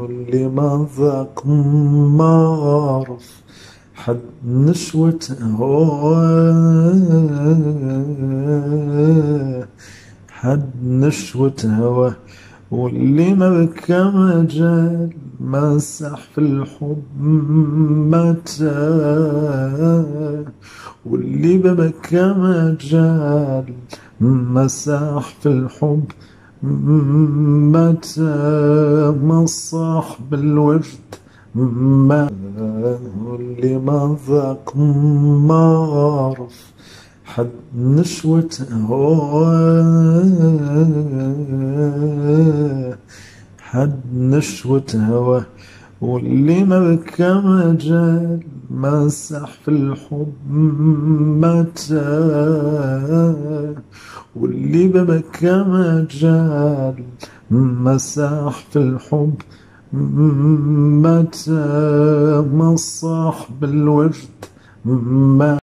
واللي ما ذاق ما عرف حد نشوة هواه، حد نشوة هواه. واللي ما بكى مجال مسح في الحب متاه، واللي ببكى مجال مسح في الحب متى. ما صاحب الوجد ما، واللي ما ذاق ما عرف حد نشوة هواه، حد نشوة هواه. واللي ما بكى مجال مسح في الحب متاه، واللي ببكى مجال مسح في الحب متى. ما صاحب الوجد ما